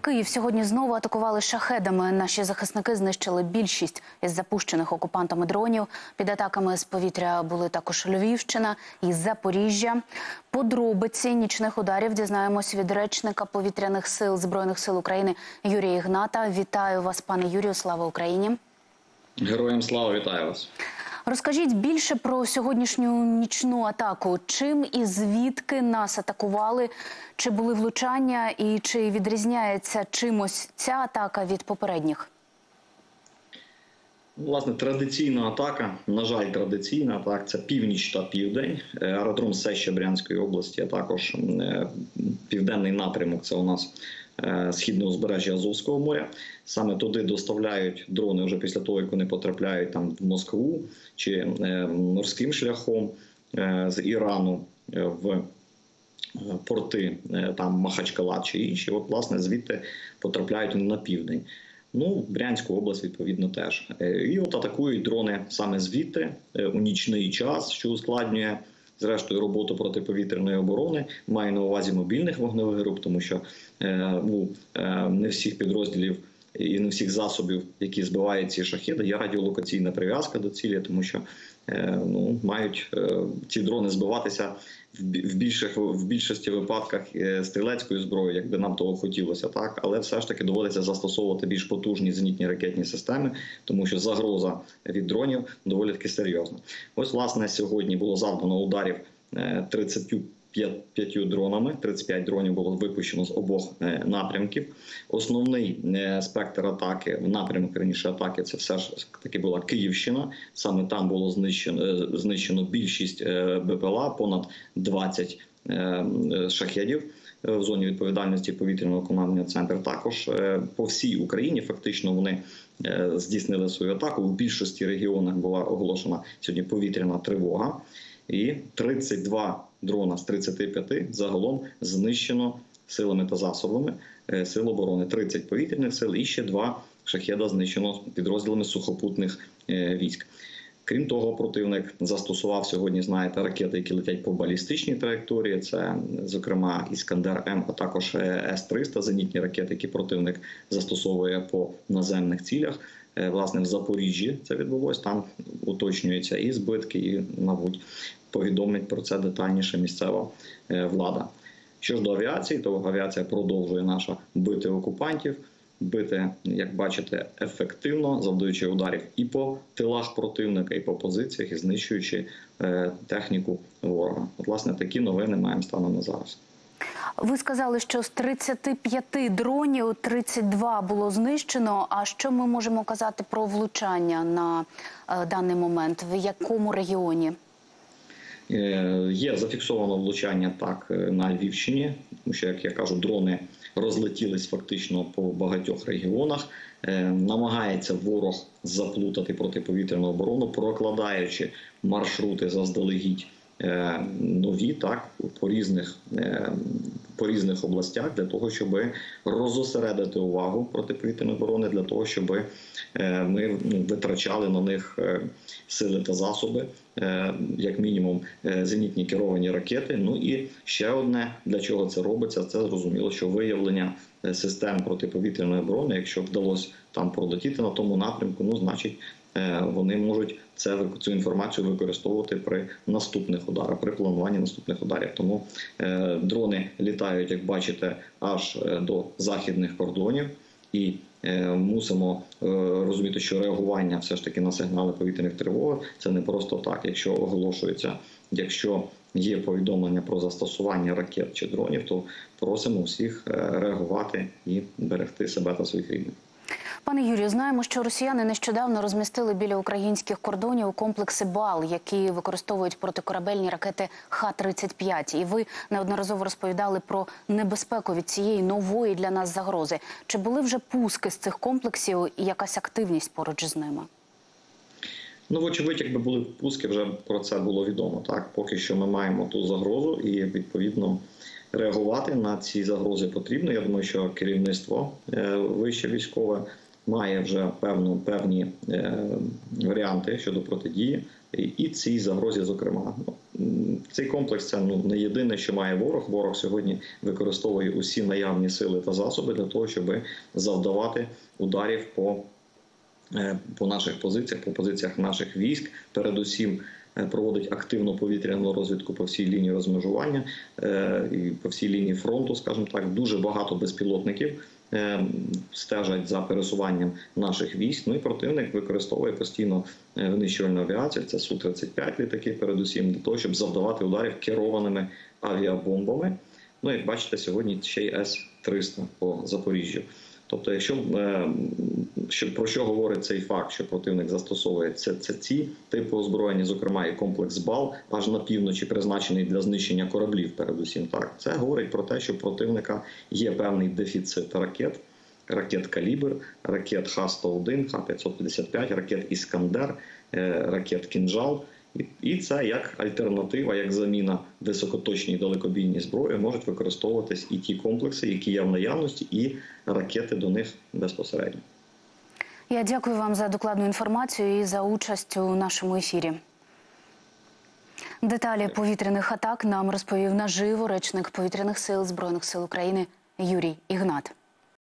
Київ сьогодні знову атакували шахедами. Наші захисники знищили більшість із запущених окупантами дронів. Під атаками з повітря були також Львівщина і Запоріжжя. Подробиці нічних ударів дізнаємось від речника повітряних сил Збройних сил України Юрія Ігната. Вітаю вас, пане Юрію, слава Україні. Героям слава, вітаю вас. Розкажіть більше про сьогоднішню нічну атаку. Чим і звідки нас атакували? Чи були влучання і чи відрізняється чимось ця атака від попередніх? Власне, традиційна атака, на жаль, традиційна, так, це північ та південь. Аеродром Сеща Брянської області, а також південний напрямок, це у нас східне узбережжя Азовського моря. Саме туди доставляють дрони вже після того, як вони потрапляють там в Москву чи морським шляхом з Ірану в порти там Махачкала чи інші. От, власне, звідти потрапляють на південь. Ну, Брянську область, відповідно, теж. І от атакують дрони саме звідти у нічний час, що ускладнює, зрештою, роботу протиповітряної оборони. Маю на увазі мобільних вогневих груп, тому що не всіх підрозділів і не всіх засобів, які збивають ці шахеди, є радіолокаційна прив'язка до цілі, тому що мають ці дрони збиватися в більшості випадках стрілецькою зброєю, як би нам того хотілося, так, але все ж таки доводиться застосовувати більш потужні зенітні ракетні системи, тому що загроза від дронів доволі таки серйозна. Ось, власне, сьогодні було завдано ударів 35 дронами, 35 дронів було випущено з обох напрямків. Основний спектр атаки, напрямок раніше атаки, це все ж таки була Київщина. Саме там було знищено більшість БПЛА, понад 20 шахедів в зоні відповідальності повітряного командного центру. Також по всій Україні фактично вони здійснили свою атаку. В більшості регіонах була оголошена сьогодні повітряна тривога. І 32 дрона з 35 загалом знищено силами та засобами Сил оборони. 30 повітряних сил і ще 2 шахеда знищено підрозділами сухопутних військ. Крім того, противник застосував сьогодні, знаєте, ракети, які летять по балістичній траєкторії. Це, зокрема, Іскандер-М, а також С-300, зенітні ракети, які противник застосовує по наземних цілях. Власне, в Запоріжжі це відбулося, там уточнюються і збитки, і, мабуть, повідомить про це детальніше місцева влада. Що ж до авіації, то авіація продовжує наша бити окупантів, бити, як бачите, ефективно, завдаючи ударів і по тилах противника, і по позиціях, і знищуючи техніку ворога. От, власне, такі новини маємо станом на зараз. Ви сказали, що з 35 дронів 32 було знищено. А що ми можемо казати про влучання на даний момент? В якому регіоні? Є зафіксовано влучання так на Львівщині, тому що, як я кажу, дрони розлетілись фактично по багатьох регіонах. Намагається ворог заплутати протиповітряну оборону, прокладаючи маршрути заздалегідь нові, так, по різних областях, для того, щоб розосередити увагу протиповітряної оборони, для того, щоб ми витрачали на них сили та засоби, як мінімум зенітні керовані ракети. Ну і ще одне, для чого це робиться, це зрозуміло, що виявлення систем протиповітряної оборони, якщо вдалося там пролетіти на тому напрямку, ну, значить, вони можуть цю інформацію використовувати при наступних ударах, при плануванні наступних ударів. Тому дрони літають, як бачите, аж до західних кордонів. І мусимо розуміти, що реагування все ж таки на сигнали повітряних тривог – це не просто так. Якщо оголошується, якщо є повідомлення про застосування ракет чи дронів, то просимо всіх реагувати і берегти себе та своїх рідних. Пане Юрію, знаємо, що росіяни нещодавно розмістили біля українських кордонів комплекси БАЛ, які використовують протикорабельні ракети Х-35. І ви неодноразово розповідали про небезпеку від цієї нової для нас загрози. Чи були вже пуски з цих комплексів і якась активність поруч з ними? Ну, вочевидь, якби були пуски, вже про це було відомо. Так, поки що ми маємо ту загрозу і, відповідно, реагувати на ці загрози потрібно. Я думаю, що керівництво вище військове має вже певні варіанти щодо протидії і цій загрозі, зокрема. Цей комплекс – це не єдине, що має ворог. Ворог сьогодні використовує усі наявні сили та засоби для того, щоб завдавати ударів по наших позиціях, по позиціях наших військ. Передусім проводить активну повітряну розвідку по всій лінії розмежування, і по всій лінії фронту, скажімо так. Дуже багато безпілотників стежать за пересуванням наших військ. Ну і противник використовує постійно винищувальну авіацію, це Су-35 літаки, передусім, для того, щоб завдавати ударів керованими авіабомбами. Ну, як бачите, сьогодні ще й С-300 по Запоріжжю. Тобто, про що говорить цей факт, що противник застосовує, це ці типи озброєння, зокрема і комплекс БАЛ, аж на півночі, призначений для знищення кораблів, передусім. Так, це говорить про те, що в противника є певний дефіцит ракет «Калібр», ракет Х-101, Х-555, ракет «Іскандер», ракет «Кінжал». І це як альтернатива, як заміна високоточній далекобійній зброї можуть використовуватись і ті комплекси, які є в наявності, і ракети до них безпосередньо. Я дякую вам за докладну інформацію і за участь у нашому ефірі. Деталі повітряних атак нам розповів наживо речник Повітряних сил Збройних сил України Юрій Ігнат.